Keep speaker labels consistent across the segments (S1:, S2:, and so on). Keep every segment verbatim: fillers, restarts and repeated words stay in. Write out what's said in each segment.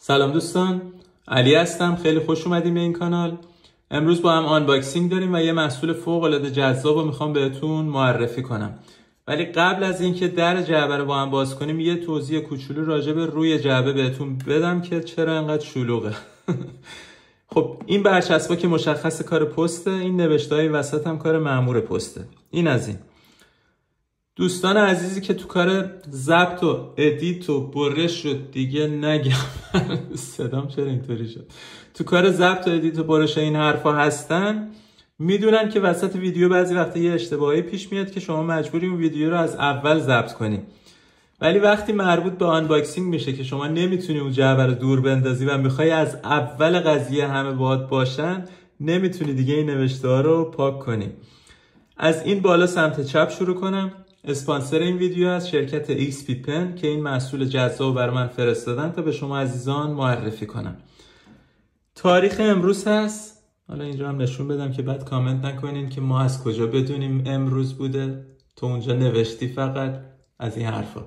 S1: سلام دوستان، علی هستم. خیلی خوش اومدیم به این کانال. امروز با هم آنباکسینگ داریم و یه محصول فوق العاده جذاب رو میخوام بهتون معرفی کنم. ولی قبل از اینکه در جعبه رو با هم باز کنیم یه توضیح کوچولو راجع به روی جعبه بهتون بدم که چرا انقدر شلوغه. خب این برچسبا که مشخص کار پسته، این نوشته‌های وسط هم کار مأمور پسته. این از این. دوستان عزیزی که تو کار ضبط و ادیت و برش شد دیگه نگم صدام چرا اینطوری شد، تو کار ضبط و ادیت و برش این حرفا هستن میدونن که وسط ویدیو بعضی وقتا یه اشتباهی پیش میاد که شما مجبوری اون ویدیو رو از اول ضبط کنی. ولی وقتی مربوط به آنباکسینگ میشه که شما نمیتونی اون جعبه رو دور بندازی و میخوای از اول قضیه همه باهات باشن، نمیتونی دیگه این نوشته ها رو پاک کنی. از این بالا سمت چپ شروع کنم. اسپانسر این ویدیو از شرکت ایکس پی پن که این محصول جذاب بر من فرستادن تا به شما عزیزان معرفی کنم. تاریخ امروز هست. حالا اینجا هم نشون بدم که بعد کامنت نکنین که ما از کجا بدونیم امروز بوده، تو اونجا نوشتی فقط از این حرفا.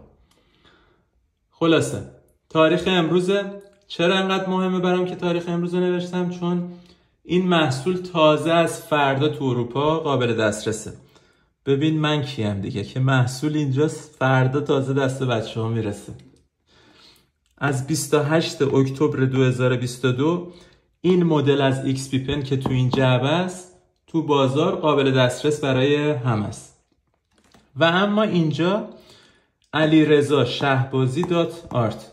S1: خلاصه تاریخ امروزه. چرا انقدر مهمه برام که تاریخ امروز نوشتم؟ چون این محصول تازه از فردا تو اروپا قابل دسترسه. ببین من کیم دیگه که محصول اینجاست، فردا تازه دست بچه ها میرسه. از بیست و هشتم اکتبر دو هزار و بیست و دو این مدل از ایکس پی پن که تو این جعبه است تو بازار قابل دسترس برای همه است. و اما اینجا علیرضا شهبازی دات آرت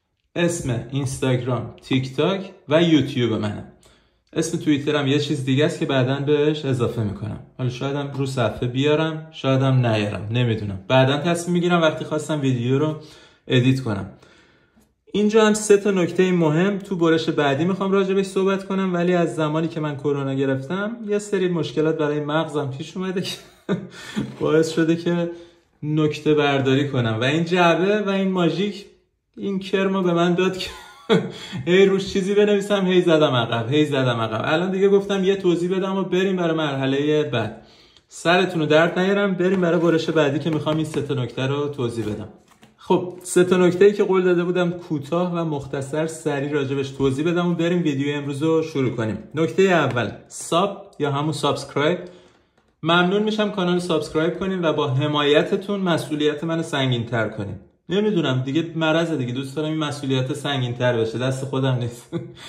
S1: اسم اینستاگرام، تیک تاک و یوتیوب منه. اسم توییترم یه چیز دیگه است که بعداً بهش اضافه میکنم. حالا شایدم رو صفحه بیارم، شایدم نیارم، نمیدونم. بعداً تصمیم میگیرم وقتی خواستم ویدیو رو ادیت کنم. اینجا هم سه تا نکته مهم تو برش بعدی میخوام راجع بهش صحبت کنم، ولی از زمانی که من کرونا گرفتم یه سری مشکلات برای مغزم پیش اومده که باعث شده که نکته برداری کنم و این جعبه و این ماژیک این کرمو به من داد که هی روش چیزی بنویسم، هی زدم عقب هی زدم عقب. الان دیگه گفتم یه توضیح بدم و بریم برای مرحله بعد. سرتون رو درد نیارم، بریم برای برش بعدی که میخوام این سه تا نکته رو توضیح بدم. خب سه تا نکته‌ای که قول داده بودم کوتاه و مختصر سریع راجبش توضیح بدم و بریم ویدیو امروز رو شروع کنیم. نکته اول، ساب یا همون سابسکرایب. ممنون میشم کانال سابسکرایب کنین و با حمایتتون مسئولیت منو سنگین‌تر کنین. نمیدونم دیگه مرضه دیگه، دوست دارم این مسئولیت سنگین‌تر بشه، دست خودم نیست.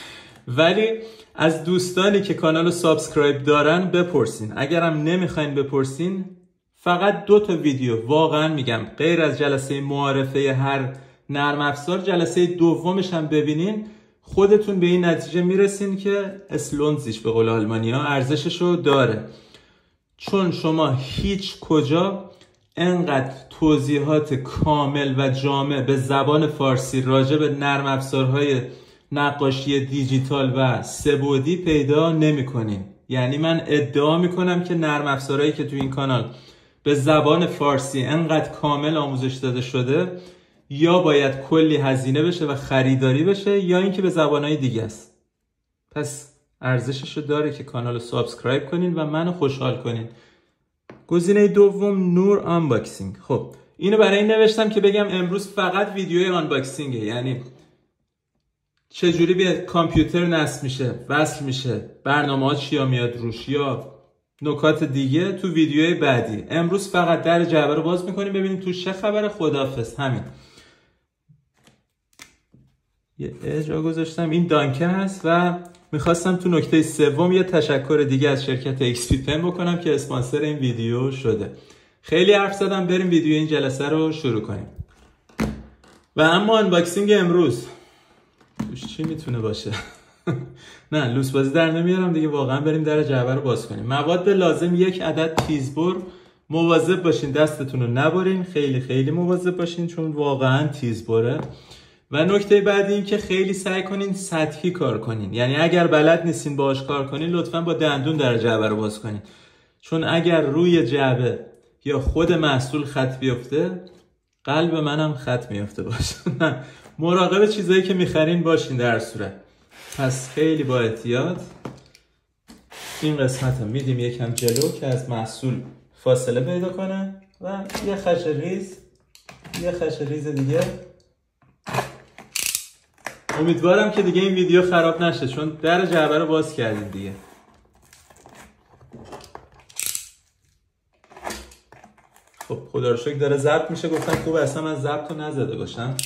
S1: ولی از دوستانی که کانالو سابسکرایب دارن بپرسین. اگرم نمیخواین بپرسین، فقط دو تا ویدیو واقعا میگم غیر از جلسه معارفه هر نرم افزار، جلسه دومش هم ببینین، خودتون به این نتیجه میرسین که اسلونزیش به قول آلمانی‌ها ارزششو داره. چون شما هیچ کجا انقدر توضیحات کامل و جامع به زبان فارسی راجع به نرم افزارهای نقاشی دیجیتال و سه‌بعدی پیدا نمی‌کنین. یعنی من ادعا میکنم که نرم افزارهایی که تو این کانال به زبان فارسی انقدر کامل آموزش داده شده یا باید کلی هزینه بشه و خریداری بشه یا اینکه به زبانهای دیگه است. پس ارزششو داره که کانال رو سابسکرایب کنین و منو خوشحال کنین. گزینه دوم، نور آنباکسینگ. خب اینو برای این نوشتم که بگم امروز فقط ویدیوی آنباکسینگه، یعنی چجوری به کامپیوتر نصب میشه، وصل میشه، برنامه ها چیا میاد روش یا نکات دیگه تو ویدیوهای بعدی. امروز فقط در جعبه رو باز میکنیم ببینیم تو چه خبره. خداحافظ. همین یه اجرا گذاشتم. این دانکن هست و میخواستم تو نکته سوم یه تشکر دیگه از شرکت ایکس پی پن بکنم که اسپانسر این ویدیو شده. خیلی حرف زدم، بریم ویدیو این جلسه رو شروع کنیم. و اما انباکسینگ امروز توش چی میتونه باشه؟ نه لوس بازی در نمیارم دیگه، واقعا بریم در جعبه رو باز کنیم. مواد لازم یک عدد تیزبر. مواظب باشین دستتون رو نبرین، خیلی خیلی مواظب باشین چون واقعا تیزبره. و نکته بعدی این که خیلی سعی کنین سطحی کار کنین، یعنی اگر بلد نیستین باهاش کار کنین لطفا با دندون در جعبه رو باز کنین، چون اگر روی جعبه یا خود محصول خط بیفته قلب منم خط میفته باشه. مراقب چیزایی که میخرین باشین در صورت. پس خیلی با احتیاط. این قسمت رو میدیم یکم جلو که از محصول فاصله پیدا کنه و یه خش ریز یه خش ریز دیگه امیدوارم که دیگه این ویدیو خراب نشه چون در جعبه رو باز کردیم دیگه. خب خدا رو شکر داره ضبط میشه. گفتم خوب اصلا من ضبط رو نزده باشم.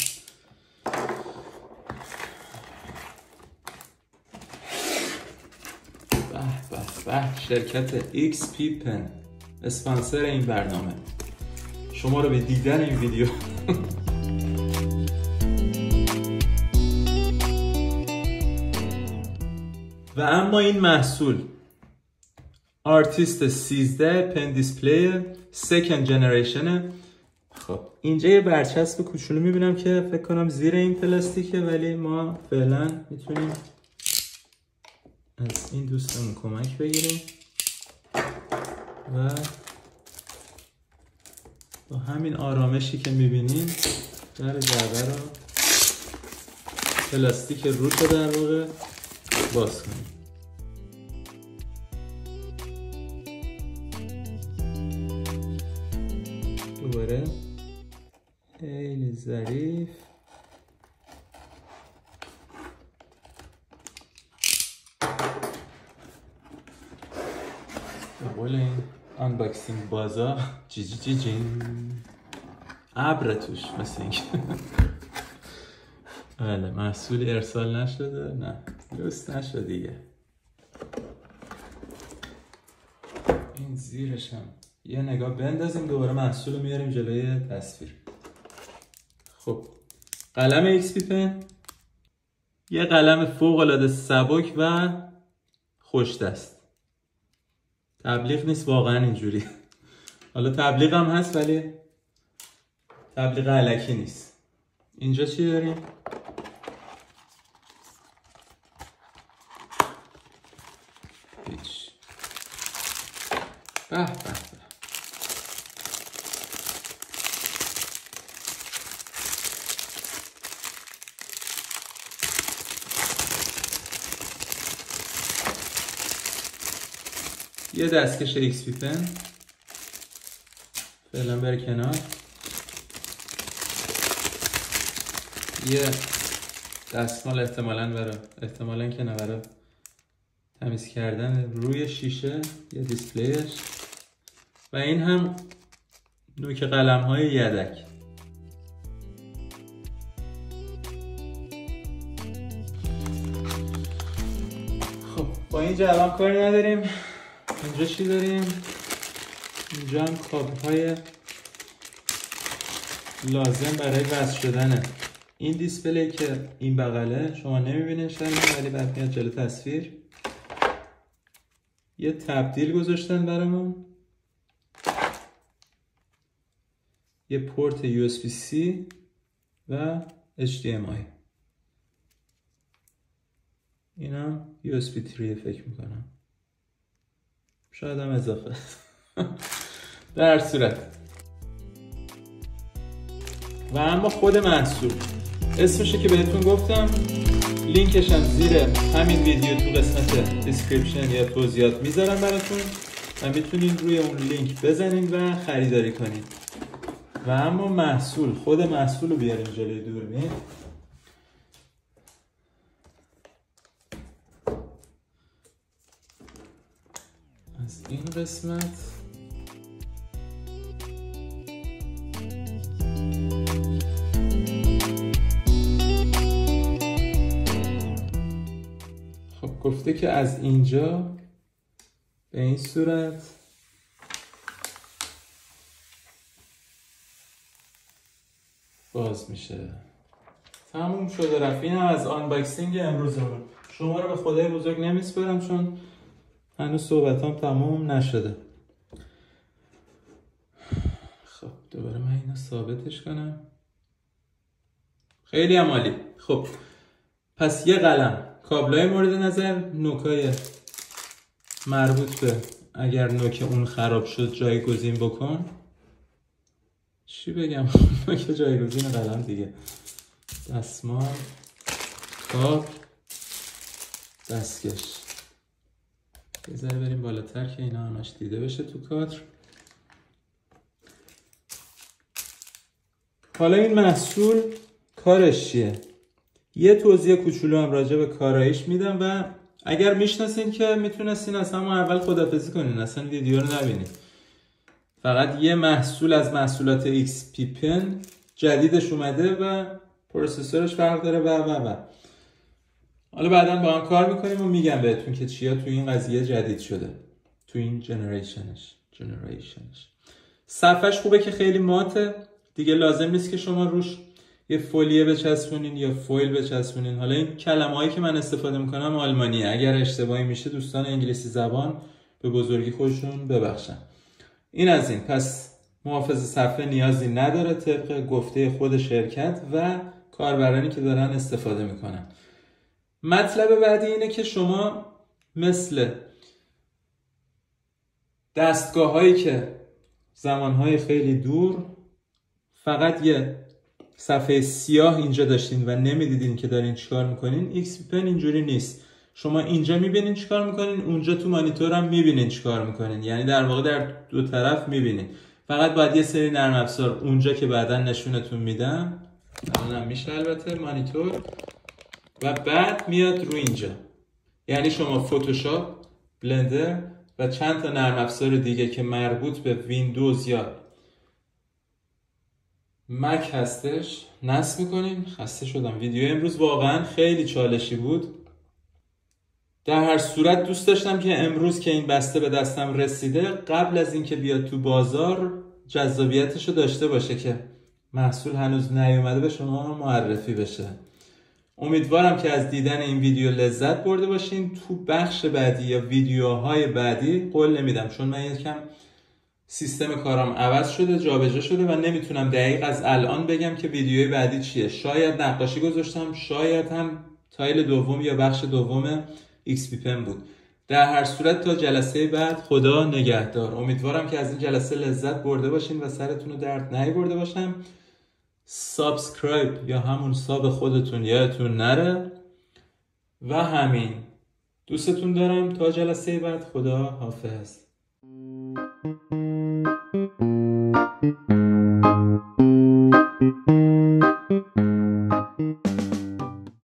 S1: به به به شرکت ایکس پی پن اسپانسر این برنامه، شما رو به دیدن این ویدیو و اما این محصول آرتیست سیزده پن دیسپلی سکند جنریشنه. خب اینجا یه برچسب کوچولو میبینم که فکر کنم زیر این پلاستیکه، ولی ما فعلا میتونیم از این دوستمون کمک بگیریم و با همین آرامشی که میبینیم در جعبه رو پلاستیک روش رو در واقع باز کنیم. دوباره خیلی ظریف به قول این آنباکسینگ بازا جی جی جی جین ابر توش مثل اینکه بله محصول ارسال نشده، نه درست نشده دیگه. این زیرش هم یه نگاه بندازیم، دوباره محصول رو میاریم جلوی تصویر. خب قلم ایکس پی پن یه قلم فوق العاده سبک و خوش دست. تبلیغ نیست واقعا اینجوری، حالا تبلیغ هم هست ولی تبلیغ الکی نیست. اینجا چی داریم؟ هیچ. به به به یه دستکش ایکس پی پن فعلا بره کنار. یه دستمال احتمالاً برای احتمالاً که نه برای تمیز کردن روی شیشه یه دیسپلیش و این هم نوک قلم های یدک. خب با این جواب کاری نداریم. اینجا چی داریم؟ اینجا هم کابل های لازم برای وصل شدنه. این دیسپلی که این بغله شما نمیبینین شاید، ولی بعد میاد جلو تصویر. یه تبدیل گذاشتن برامون، یه پورت یو اس بی سی و اچ دی ام آی. اینم یو اس بی سه فکر میکنم، شاید هم اضافه. در صورت و اما خود محصول اسمشه که بهتون گفتم، لینکش هم زیر همین ویدیو تو قسمت دیسکریپشن یا توضیحات میذارم براتون و میتونین روی اون لینک بزنین و خریداری کنین. و اما محصول، خود محصول رو بیاریم جلوی دوربین. از این قسمت خب گفته که از اینجا به این صورت باز میشه. تموم شده رفت. این هم از آنباکسینگ امروزمون. شما رو به خدای بزرگ نمیسپارم چون هنوز صحبتام تمام نشده. خب دوباره من اینو ثابتش کنم. خیلی هم عالی. خب پس یه قلم، کابلای مورد نظر، نوکای مربوط به اگر نوک اون خراب شد جایگزین بکن. چی بگم؟ نوک جایگزین قلم دیگه. دستمال، کاب، دستکش. یه ذره بریم بالاتر که اینا همش دیده بشه تو کادر. حالا این محصول کارش چیه؟ یه توضیح کوچولو هم راجع به کاراییش میدم و اگر میشناسین که میتونستین از همون اول خداحافظی کنین، اصلا ویدیو رو نبینید. فقط یه محصول از محصولات ایکس پی پن جدیدش اومده و پروسسورش فرق داره و و و حالا بعدا با هم کار میکنیم و میگم بهتون که چیا تو این قضیه جدید شده، تو این جنریشنش جنریشنش صفحش خوبه که خیلی ماته دیگه، لازم نیست که شما روش یه فولیه بچسبونین یا فویل بچسبونین. حالا این کلمه هایی که من استفاده میکنم آلمانیه، اگر اشتباهی میشه دوستان انگلیسی زبان به بزرگی خودشون ببخشن. این از این. پس محافظ صفحه نیازی نداره طبق گفته خود شرکت و کاربرانی که دارن استفاده میکنن. مطلب بعدی اینه که شما مثل دستگاه هایی که زمانهای خیلی دور فقط یه صفحه سیاه اینجا داشتین و نمیدیدین که دارین چیکار میکنین، ایکس پی پن اینجوری نیست. شما اینجا میبینین چیکار میکنین، اونجا تو مانیتور هم میبینین چیکار میکنین، یعنی در واقع در دو طرف میبینین. فقط باید یه سری نرم افزار اونجا که بعدا نشونتون میدم، الانم میشه البته مانیتور، و بعد میاد رو اینجا. یعنی شما فتوشاپ، بلندر و چند تا نرم افزار دیگه که مربوط به ویندوز یا مک هستش نصب میکنیم. خسته شدم، ویدیو امروز واقعا خیلی چالشی بود. در هر صورت دوست داشتم که امروز که این بسته به دستم رسیده، قبل از اینکه بیاد تو بازار جذابیتشو داشته باشه که محصول هنوز نیومده به شما معرفی بشه. امیدوارم که از دیدن این ویدیو لذت برده باشین. تو بخش بعدی یا ویدیوهای بعدی قول نمیدم، چون من یکم سیستم کارم عوض شده، جابجا شده و نمیتونم دقیق از الان بگم که ویدیوی بعدی چیه. شاید نقاشی گذاشتم، شاید هم تایل دوم یا بخش دوم ایکس پی پن بود. در هر صورت تا جلسه بعد خدا نگهدار. امیدوارم که از این جلسه لذت برده باشین و سرتون رو درد نیاورده باشم. سابسکرایب یا همون ساب خودتون یادتون نره و همین. دوستتون دارم. تا جلسه بعد خدا حافظ.